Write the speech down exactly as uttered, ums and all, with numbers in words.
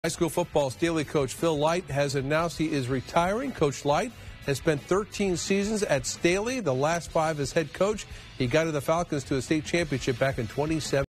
High school football Staley coach Phil Light has announced he is retiring. Coach Light has spent thirteen seasons at Staley, the last five as head coach. He guided the Falcons to a state championship back in twenty seventeen.